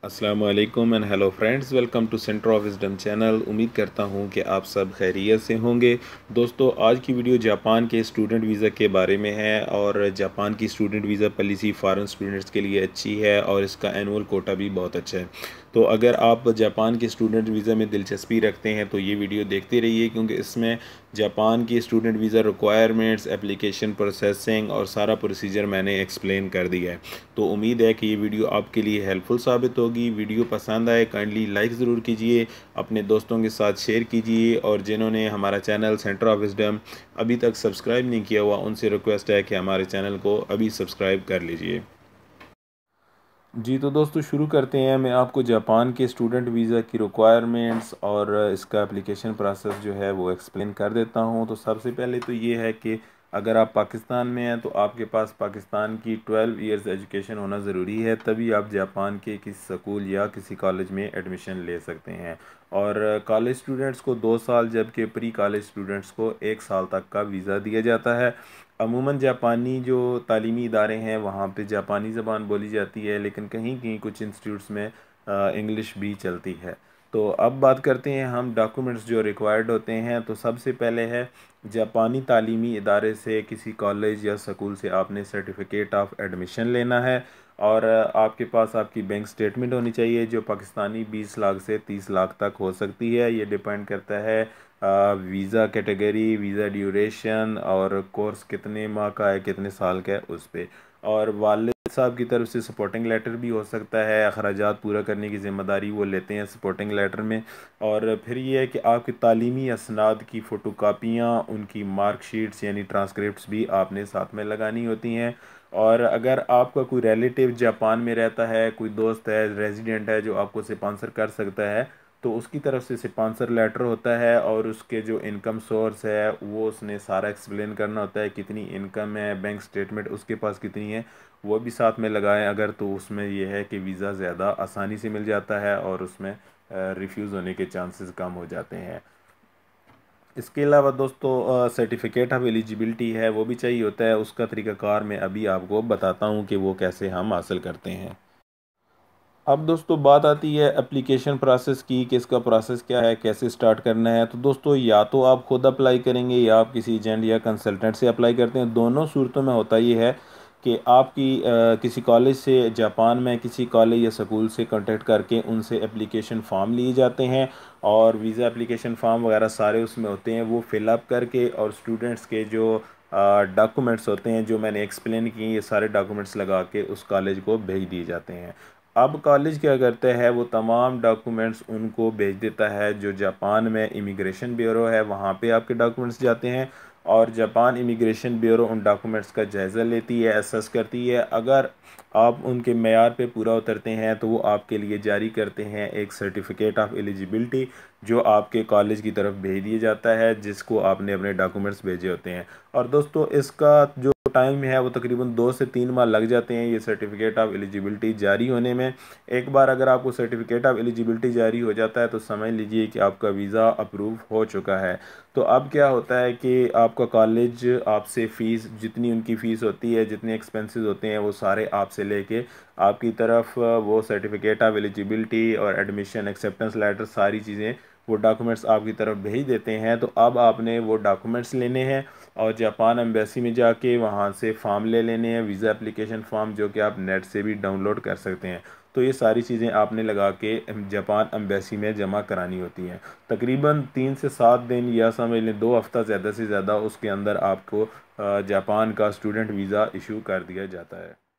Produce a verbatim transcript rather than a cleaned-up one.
अस्सलाम वालेकुम and hello friends, welcome to centre of wisdom channel. उम्मीद करता हूँ कि आप सब खैरियत से होंगे। दोस्तों, आज की वीडियो जापान के स्टूडेंट वीज़ा के बारे में है और जापान की student visa policy foreign students के लिए अच्छी है और इसका एनुअल कोटा भी बहुत अच्छा है। तो अगर आप जापान के स्टूडेंट वीज़ा में दिलचस्पी रखते हैं तो ये वीडियो देखते रहिए, क्योंकि इसमें जापान की student visa requirements, application processing और सारा प्रोसीजर मैंने एक्सप्लेन कर दिया है। तो उम्मीद है कि ये वीडियो आपके लिए हेल्पफुल साबित होगी। वीडियो पसंद आए काइंडली लाइक ज़रूर कीजिए, अपने दोस्तों के साथ शेयर कीजिए और जिन्होंने हमारा चैनल सेंटर ऑफ विजडम अभी तक सब्सक्राइब नहीं किया हुआ उनसे रिक्वेस्ट है कि हमारे चैनल को अभी सब्सक्राइब कर लीजिए। जी तो दोस्तों, शुरू करते हैं। मैं आपको जापान के स्टूडेंट वीज़ा की रिक्वायरमेंट्स और इसका एप्लीकेशन प्रोसेस जो है वो एक्सप्लेन कर देता हूँ। तो सबसे पहले तो ये है कि अगर आप पाकिस्तान में हैं तो आपके पास पाकिस्तान की ट्वेल्व इयर्स एजुकेशन होना ज़रूरी है, तभी आप जापान के किसी स्कूल या किसी कॉलेज में एडमिशन ले सकते हैं। और कॉलेज स्टूडेंट्स को दो साल, जबकि प्री कॉलेज स्टूडेंट्स को एक साल तक का वीज़ा दिया जाता है। अमूमन जापानी जो तालीमी इदारे हैं वहाँ पे जापानी ज़बान बोली जाती है, लेकिन कहीं कहीं कुछ इंस्टीट्यूट्स में इंग्लिश भी चलती है। तो अब बात करते हैं हम डॉक्यूमेंट्स जो रिक्वायर्ड होते हैं। तो सबसे पहले है, जापानी तालीमी इदारे से किसी कॉलेज या स्कूल से आपने सर्टिफिकेट ऑफ एडमिशन लेना है और आपके पास आपकी बैंक स्टेटमेंट होनी चाहिए, जो पाकिस्तानी बीस लाख से तीस लाख तक हो सकती है। ये डिपेंड करता है वीज़ा कैटेगरी, वीज़ा ड्यूरेशन और कोर्स कितने माह का है, कितने साल का है उस पर। और वालिद साहब की तरफ से सपोर्टिंग लेटर भी हो सकता है, अखराजात पूरा करने की ज़िम्मेदारी वो लेते हैं सपोर्टिंग लेटर में। और फिर ये है कि आपकी तालीमी असनाद की फ़ोटोकापियाँ, उनकी मार्कशीट्स यानी ट्रांसक्रिप्ट्स भी आपने साथ में लगानी होती हैं। और अगर आपका कोई रिलेटिव जापान में रहता है, कोई दोस्त है, रेजिडेंट है जो आपको स्पॉन्सर कर सकता है, तो उसकी तरफ से स्पॉन्सर लेटर होता है और उसके जो इनकम सोर्स है वो उसने सारा एक्सप्लेन करना होता है, कितनी इनकम है, बैंक स्टेटमेंट उसके पास कितनी है वो भी साथ में लगाएं अगर। तो उसमें यह है कि वीज़ा ज़्यादा आसानी से मिल जाता है और उसमें रिफ्यूज़ होने के चांसेस कम हो जाते हैं। इसके अलावा दोस्तों, सर्टिफिकेट ऑफ एलिजिबिलिटी है वो भी चाहिए होता है। उसका तरीक़ाकार मैं अभी आपको बताता हूँ कि वो कैसे हम हासिल करते हैं। अब दोस्तों, बात आती है एप्लीकेशन प्रोसेस की कि इसका प्रोसेस क्या है, कैसे स्टार्ट करना है। तो दोस्तों, या तो आप खुद अप्लाई करेंगे या आप किसी एजेंट या कंसल्टेंट से अप्लाई करते हैं। दोनों सूरतों में होता ये है कि आपकी अ, किसी कॉलेज से, जापान में किसी कॉलेज या स्कूल से कांटेक्ट करके उनसे एप्लीकेशन फ़ॉर्म लिए जाते हैं और वीज़ा एप्लीकेशन फ़ॉर्म वगैरह सारे उसमें होते हैं। वो फिलअप करके और स्टूडेंट्स के जो डॉक्यूमेंट्स होते हैं जो मैंने एक्सप्लेन किए, ये सारे डॉक्यूमेंट्स लगा के उस कॉलेज को भेज दिए जाते हैं। अब कॉलेज क्या करता है, वो तमाम डॉक्यूमेंट्स उनको भेज देता है। जो जापान में इमिग्रेशन ब्यूरो है वहाँ पे आपके डॉक्यूमेंट्स जाते हैं और जापान इमिग्रेशन ब्यूरो उन डॉक्यूमेंट्स का जायज़ा लेती है, असेस करती है। अगर आप उनके मेयार पे पूरा उतरते हैं तो वो आपके लिए जारी करते हैं एक सर्टिफिकेट ऑफ एलिजिबिलिटी, जो आपके कॉलेज की तरफ भेज दिया जाता है, जिसको आपने अपने डॉक्यूमेंट्स भेजे होते हैं। और दोस्तों, इसका जो टाइम है वो तकरीबन दो से तीन माह लग जाते हैं ये सर्टिफिकेट ऑफ एलिजिबिलिटी जारी होने में। एक बार अगर आपको सर्टिफिकेट ऑफ एलिजिबिलिटी जारी हो जाता है तो समझ लीजिए कि आपका वीज़ा अप्रूव हो चुका है। तो अब क्या होता है कि आपका कॉलेज आपसे फ़ीस, जितनी उनकी फ़ीस होती है, जितने एक्सपेंसेस होते हैं, वो सारे आपसे लेके आपकी तरफ वो सर्टिफिकेट ऑफ एलिजिबिलिटी और एडमिशन एक्सेप्टेंस लेटर, सारी चीज़ें, वो डॉक्यूमेंट्स आपकी तरफ भेज देते हैं। तो अब आपने वो डॉक्यूमेंट्स लेने हैं और जापान एम्बेसी में जाके वहाँ से फ़ॉर्म ले लेने हैं, वीज़ा एप्लीकेशन फ़ॉर्म, जो कि आप नेट से भी डाउनलोड कर सकते हैं। तो ये सारी चीज़ें आपने लगा के जापान एम्बेसी में जमा करानी होती हैं। तकरीबन तीन से सात दिन या समझ लें दो हफ्ता ज़्यादा से ज़्यादा, उसके अंदर आपको जापान का स्टूडेंट वीज़ा इशू कर दिया जाता है।